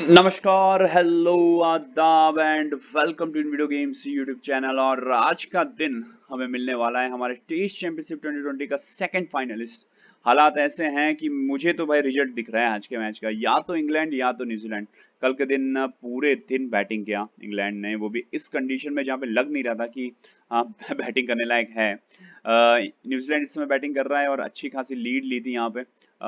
नमस्कार, हेलो, आदाब and welcome to in video games YouTube channel. और आज का दिन हमें मिलने वाला है हमारे टेस्ट चैंपियनशिप 2020 का सेकंड फाइनलिस्ट। हालात ऐसे हैं कि मुझे तो भाई रिजल्ट दिख रहा है आज के मैच का, या तो इंग्लैंड या तो न्यूजीलैंड। कल के दिन पूरे दिन बैटिंग किया इंग्लैंड ने, वो भी इस कंडीशन में जहाँ पे लग नहीं रहा था कि बैटिंग करने लायक है। न्यूजीलैंड इस समय बैटिंग कर रहा है और अच्छी खासी लीड ली थी यहाँ पे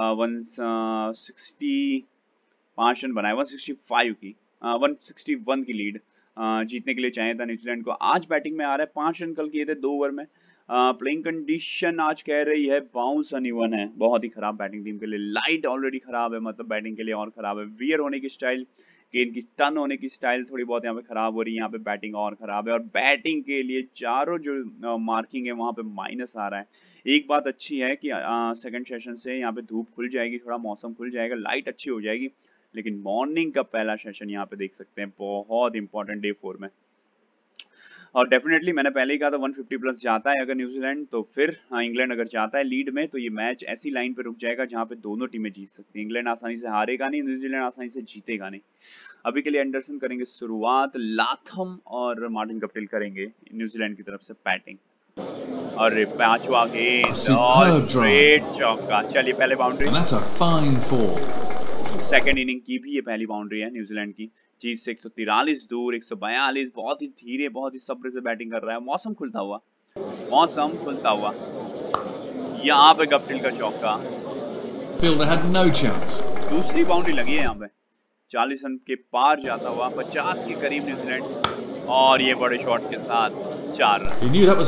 5 रन बनाए 165 की 161 की लीड जीतने के लिए चाहिए था न्यूजीलैंड को। आज बैटिंग में आ रहा है, 5 रन कल किए थे 2 ओवर में। प्लेइंग कंडीशन आज कह रही है बाउंस अनइवन है, बहुत ही खराब बैटिंग टीम के लिए। लाइट ऑलरेडी खराब है, मतलब बैटिंग के लिए और खराब है। वियर होने की स्टाइल, गेंद की टर्न होने की स्टाइल थोड़ी बहुत यहाँ पे खराब हो रही है, यहाँ पे बैटिंग और खराब है। और बैटिंग के लिए चारों जो मार्किंग है वहां पे माइनस आ रहा है। एक बात अच्छी है कि सेकंड सेशन से यहाँ पे धूप खुल जाएगी, थोड़ा मौसम खुल जाएगा, लाइट अच्छी हो जाएगी। लेकिन मॉर्निंग का पहला सेशन यहाँ पे देख सकते हैं, बहुत इंपॉर्टेंट डे 4 में। और डेफिनेटली मैंने पहले ही कहा था 150 प्लस जाता है अगर न्यूजीलैंड, तो फिर इंग्लैंड अगर जाता है लीड में तो ये मैच ऐसी लाइन पे रुक जाएगा जहां पे दोनों टीमें जीत सकती हैं। इंग्लैंड आसानी से हारेगा नहीं, न्यूजीलैंड आसानी से जीतेगा नहीं। अभी के लिए एंडरसन करेंगे शुरुआत, लाथम और मार्टिन गप्टिल करेंगे न्यूजीलैंड की तरफ से बैटिंग। और पांचवा गेंद और स्ट्रेट चौका। चलिए पहले बाउंड्री, सेकेंड इनिंग की भी ये पहली बाउंड्री है न्यूजीलैंड की। जीत से 143 दूर, 142, बहुत ही धीरे, बहुत ही सब्र से बैटिंग कर रहा है। मौसम खुलता हुआ, मौसम खुलता हुआ, यहाँ पे गप्टिल का चौका। दूसरी बाउंड्री लगी है यहाँ पे, 40 रन के पार जाता हुआ, 50 के करीब न्यूजीलैंड। और ये बड़े शॉट के साथ 4 रन।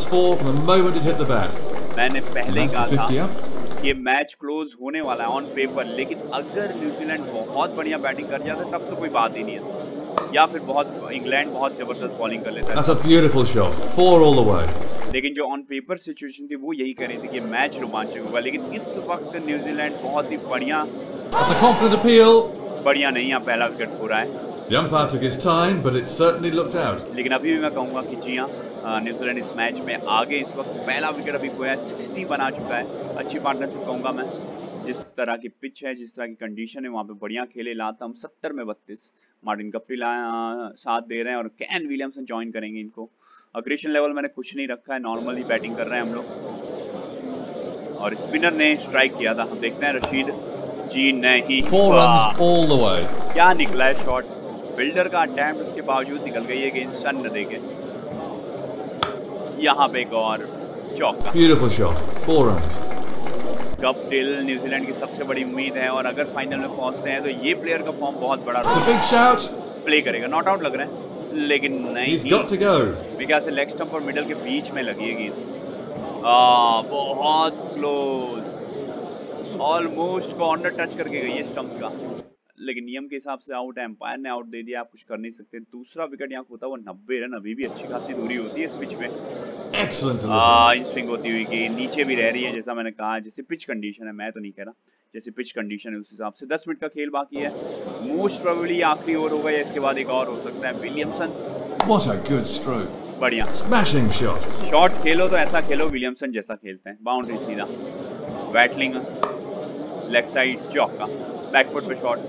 मैंने पहले ही कहा था ये मैच क्लोज होने वाला है ऑन पेपर, लेकिन अगर न्यूजीलैंड बहुत बढ़िया बैटिंग कर जाता है तब तो कोई बात ही नहीं है, या फिर इंग्लैंड बहुत जबरदस्त बॉलिंग कर लेता है। लेकिन जो ऑन पेपर सिचुएशन थी वो यही कह रही थी कि मैच रोमांचक होगा, लेकिन इस वक्त न्यूजीलैंड बहुत ही बढ़िया नहीं, यहाँ पहला विकेट हो रहा है। लेकिन अभी भी मैं कहूंगा कि जी हाँ, न्यूजीलैंड इस मैच में आगे। इस वक्त पहला विकेट अभी खोया है, 60 बना चुका है। अच्छी पार्टनरशिप कहूंगा मैं, जिस तरह की पिच है, जिस तरह की कंडीशन है, वहां पे बढ़िया खेले। लातम 70 में 32, मार्टिन गप्टिल साथ दे रहे हैं और कैन विलियमसन ज्वाइन करेंगे इनको। अग्रेशन लेवल मैंने कुछ नहीं रखा है, नॉर्मली बैटिंग कर रहे हैं हम लोग। और स्पिनर ने स्ट्राइक किया था, हम देखते हैं रशीद जी। नहीं, क्या निकला है शॉट, फील्डर का अटेम्प्ट, उसके बावजूद निकल गई है गेंद सन न देके। यहाँ पे एक और चौका। गप्टिल न्यूजीलैंड की सबसे बड़ी उम्मीद है, और अगर फाइनल में पहुंचते हैं तो ये प्लेयर का फॉर्म बहुत बड़ा रोल प्ले करेगा। नॉट आउट लग रहा है, लेकिन नहीं, मेरे से लेग स्टंप और मिडल के बीच में लगी है गेंद। बहुत क्लोज, ऑलमोस्ट कॉर्नर टच करके गई है स्टंप्स का, लेकिन नियम के हिसाब से आउट है। एम्पायर ने आउट दे दिया, आप कुछ कर नहीं सकते। दूसरा विकेट यहाँ खोता हुआ 90 रन, अभी भी अच्छी खासी दूरी होती है इस पिच पे। इन स्विंग होती हुई कि नीचे भी रह रही है, जैसा मैंने कहा, जैसे पिच कंडीशन है, मैं तो नहीं कह रहा, जैसे पिच कंडीशन है उस हिसाब से। 10 मिनट का खेल बाकी है, मोस्ट प्रोबेबली आखिरी ओवर होगा या इसके बाद एक और हो सकता है। विलियमसन, बढ़िया शॉट खेलो तो ऐसा खेलो विलियमसन जैसा खेलते हैं। बाउंड्री सीधा, बैटलिंग लेग साइड चौका, बैकफुट पे शॉट।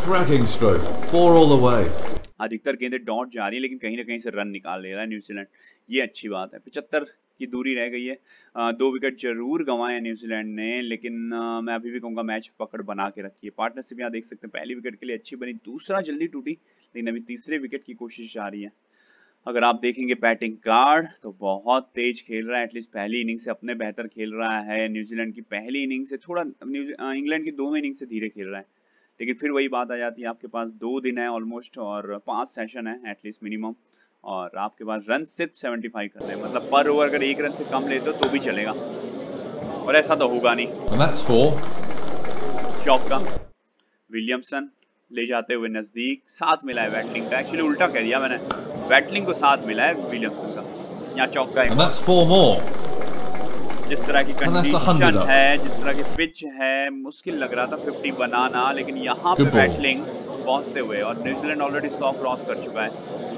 अधिकतर गेंदें डॉट जा रही है, लेकिन कहीं ना कहीं से रन निकाल ले रहा है न्यूजीलैंड, ये अच्छी बात है। 75 की दूरी रह गई है। 2 विकेट जरूर गंवाए हैं न्यूजीलैंड ने, लेकिन मैं अभी भी कहूंगा मैच पकड़ बना के रखी है। पार्टनरशिप यहाँ देख सकते हैं, पहली विकेट के लिए अच्छी बनी, दूसरा जल्दी टूटी, लेकिन अभी तीसरे विकेट की कोशिश जारी है। अगर आप देखेंगे बैटिंग कार्ड तो बहुत तेज खेल रहा है, एटलीस्ट पहली इनिंग से अपने बेहतर खेल रहा है। न्यूजीलैंड की पहली इनिंग से थोड़ा, इंग्लैंड की दोनों इनिंग से धीरे खेल रहा है। लेकिन फिर वही बात आ जाती है, आपके पास 2 दिन है ऑलमोस्ट और 5 सेशन है एटलीस्ट मिनिमम, और आपके पास रन सिर्फ 75 कर रहे हैं, मतलब पर ओवर अगर 1 रन से कम लेते हो तो भी चलेगा, और ऐसा तो होगा नहीं। चौका, विलियमसन ले जाते हुए नजदीक, साथ मिला है बैटलिंग का, एक्चुअली उल्टा कह दिया मैंने, बैटलिंग को साथ मिला है विलियमसन का। यहाँ चौका है। जिस तरह की कंडीशन है, जिस तरह की पिच है, मुश्किल लग रहा था 50 बनाना, लेकिन यहाँ पे बैटलिंग पहुंचते हुए, और न्यूजीलैंड ऑलरेडी 100 क्रॉस कर चुका है।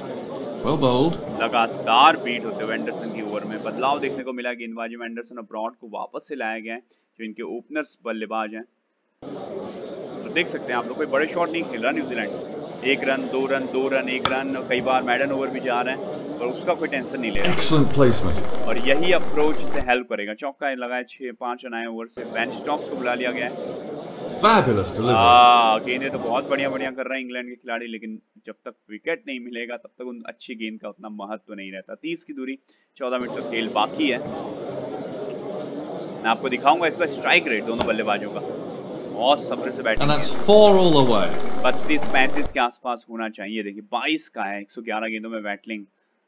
लगातार बीट होते हुए एंडरसन की ओवर में बदलाव देखने को मिला गेंदबाजी में। एंडरसन और ब्रॉड को वापस से लाया गया है, जो इनके ओपनर्स बल्लेबाज हैं। देख सकते हैं आप लोग, कोई बड़े शॉट नहीं खेल रहा New Zealand. 1 run 2 run 2 run 1 run, कई बार मैडन ओवर भी जा रहे हैं, पर उसका कोई टेंशन नहीं ले रहा। और यही अप्रोच इसे हेल्प करेगा। चौका लगाया, 5 रन आए ओवर से। बेन स्टोक्स को बुला लिया गया है। गेंदें तो बहुत बढ़िया कर रहे हैं इंग्लैंड के खिलाड़ी, लेकिन जब तक विकेट नहीं मिलेगा तब तक उन अच्छी गेंद का उतना महत्व नहीं रहता। 30 की दूरी, 14 मिनट का खेल बाकी है। मैं आपको दिखाऊंगा इसका स्ट्राइक रेट दोनों बल्लेबाजों का। बहुत सब्र से बैटिंग है। 32-35 के आसपास होना चाहिए। देखिए 22 का है। 111 गेंदों में बैटिंग,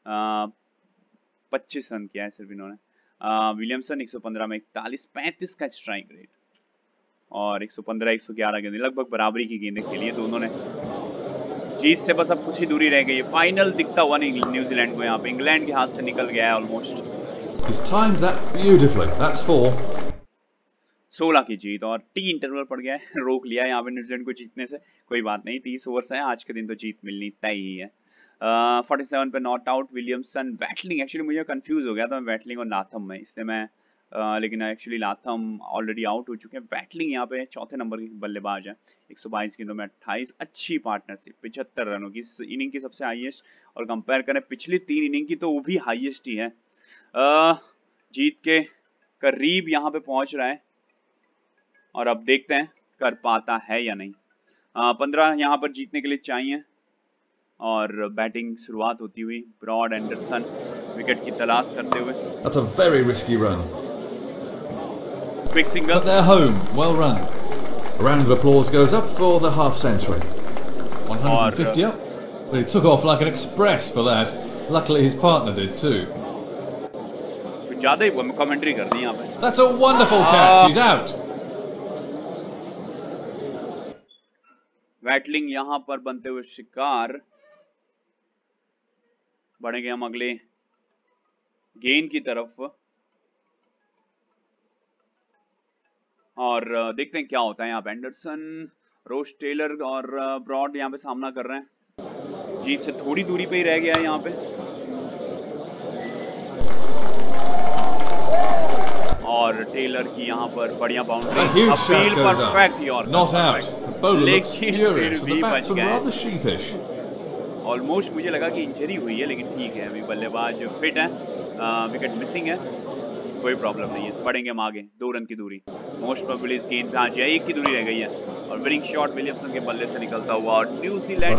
25 रन किया है सिर्फ इन्होंने। विलियमसन 115 में 41-35 का स्ट्राइक रेट, और 115-111 गेंदें, लगभग बराबरी की गेंदें खेली है दोनों ने। जीत से बस अब कुछ ही दूरी रह गई है। फाइनल दिखता हुआ नहीं न्यूजीलैंड को, यहाँ पे इंग्लैंड के हाथ से निकल गया है ऑलमोस्ट। 16 की जीत और टी इंटरवल पड़ गया है। रोक लिया है यहाँ पे न्यूजीलैंड को जीतने से। कोई बात नहीं, 30 ओवर्स है, आज के दिन तो जीत मिलनी तय ही है। 47 पे not out Williamson. Watling, actually मुझे कंफ्यूज हो गया था वैटलिंग और लाथम में, इसलिए मैं लेकिन एक्चुअली लाथम ऑलरेडी आउट हो चुके हैं। वैटलिंग यहाँ पे चौथे नंबर के बल्लेबाज है। 122 गेंदों में 28, अच्छी पार्टनरशिप, 75 रनों की इनिंग की सबसे हाईएस्ट। और कंपेयर करें पिछली 3 इनिंग की तो वो भी हाईएस्ट ही है। जीत के करीब यहाँ पे पहुंच रहा है, और अब देखते हैं कर पाता है या नहीं। 15 यहाँ पर जीतने के लिए चाहिए। और बैटिंग शुरुआत होती हुई ब्रॉड एंडरसन विकेट की तलाश करते हुए। That's a very risky run. Quick single. But they're home. Well run. A round of applause goes up for the half century. 150 up. But he took off like an express for that. Luckily his partner did too. ज्यादा ही commentary कर दी यहाँ पे। That's a wonderful catch. He's out. वैटलिंग यहाँ पर बनते हुए शिकार। बढ़ेंगे हम अगले गेंद की तरफ, और देखते हैं क्या होता है यहाँ पे। एंडरसन, रोज टेलर और ब्रॉड यहाँ पे सामना कर रहे हैं। जीत से थोड़ी दूरी पे ही रह गया है यहाँ पे। और टेलर की यहाँ पर बढ़िया बाउंड्री, अपील परफेक्ट और लेकिन फिर भी बच गए। ऑलमोस्ट मुझे लगा कि इंजरी हुई है, लेकिन ठीक है, अभी बल्लेबाज फिट है। विकेट मिसिंग है, कोई प्रॉब्लम नहीं है। बढ़ेंगे हम आगे। 2 रन की दूरी, मोस्ट प्रोबेबली इस गेंद पे आ जाए। 1 की दूरी रह गई है, और विनिंग शॉट विलियमसन के बल्ले से निकलता हुआ, और न्यूजीलैंड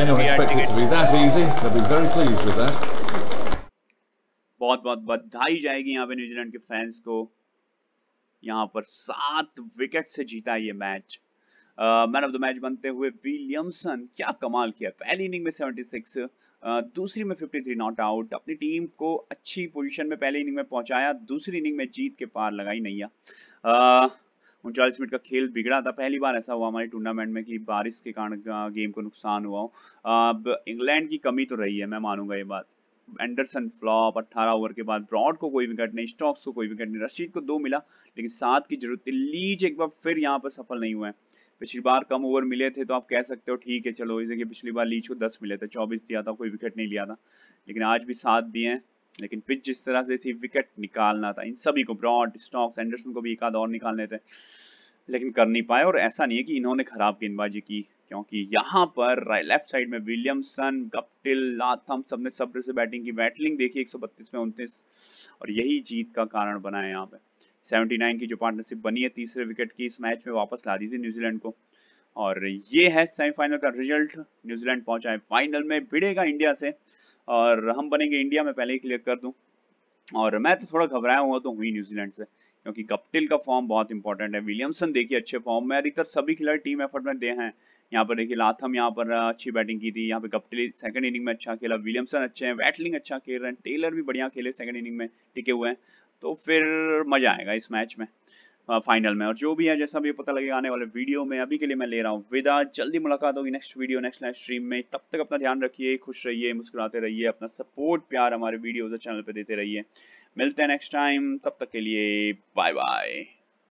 बहुत बहुत बधाई जाएगी यहाँ पे न्यूजीलैंड के फैंस को। यहाँ पर 7 विकेट से जीता ये match. Man of the match बनते हुए विलियमसन, क्या कमाल किया। पहली इनिंग में 76, दूसरी में 53 नॉट आउट, अपनी टीम को अच्छी पोजीशन में पहली इनिंग में पहुंचाया, दूसरी इनिंग में जीत के पार लगाई नैया। 39 मिनट का खेल बिगड़ा था। पहली बार ऐसा हुआ हमारे टूर्नामेंट में कि बारिश के कारण गेम को नुकसान हुआ हो। अब इंग्लैंड की कमी तो रही है, मैं मानूंगा ये बात। एंडरसन फ्लॉप, 18 ओवर के बाद ब्रॉड को कोई विकेट नहीं, स्टोक्स को कोई विकेट नहीं, रशीद को 2 मिला, लेकिन 7 की जरूरत थी। लीच एक बार फिर यहाँ पर सफल नहीं हुआ है। पिछली बार कम ओवर मिले थे तो आप कह सकते हो ठीक है, चलो इसे, पिछली बार लीच को 10 मिले थे, 24 दिया था, कोई विकेट नहीं लिया था, लेकिन आज भी 7 दिए हैं। लेकिन पिच जिस तरह से थी, विकेट निकालना था इन सभी को, ब्रॉड, स्टोक्स, एंडरसन को भी एक आध और निकालने थे, लेकिन कर नहीं पाए। और ऐसा नहीं है कि इन्होंने खराब गेंदबाजी की, क्योंकि यहाँ पर लेफ्ट साइड में विलियमसन, गप्टिल, लाथम सबने सब्र से बैटिंग की। बैटलिंग देखिए 132 में 29, और यही जीत का कारण बना है। यहाँ पे 79 की जो पार्टनरशिप बनी है तीसरे विकेट की, इस मैच में वापस ला दी थी न्यूजीलैंड को। और ये है सेमीफाइनल का रिजल्ट। न्यूजीलैंड पहुंचा है फाइनल में, भिड़ेगा इंडिया से, और हम बनेंगे इंडिया में, पहले ही क्लियर कर दूं। और मैं तो थोड़ा घबराया हुआ तो हुई न्यूजीलैंड से, क्योंकि गप्टिल का फॉर्म बहुत इंपॉर्टेंट है। विलियमसन देखिए अच्छे फॉर्म में, अधिकतर सभी खिलाड़ी टीम एफर्ट में दे हैं। यहाँ पर देखिए लाथम यहाँ पर अच्छी बैटिंग की थी, यहाँ पे गप्टिल सेकंड इनिंग में अच्छा खेला, विलियमसन अच्छे हैं, वैटलिंग अच्छा खेल रहे हैं, टेलर भी बढ़िया खेले सेकंड इनिंग में, टिके हुए हैं। तो फिर मजा आएगा इस मैच में, फाइनल में। और जो भी है जैसा भी पता लगेगा आने वाले वीडियो में। अभी के लिए मैं ले रहा हूँ विदा, जल्दी मुलाकात होगी next video, next live stream में। तब तक अपना ध्यान रखिए, खुश रहिए, मुस्कुराते रहिए, अपना सपोर्ट प्यार हमारे वीडियोज चैनल पे देते रहिए। मिलते हैं नेक्स्ट टाइम, तब तक के लिए बाय बाय।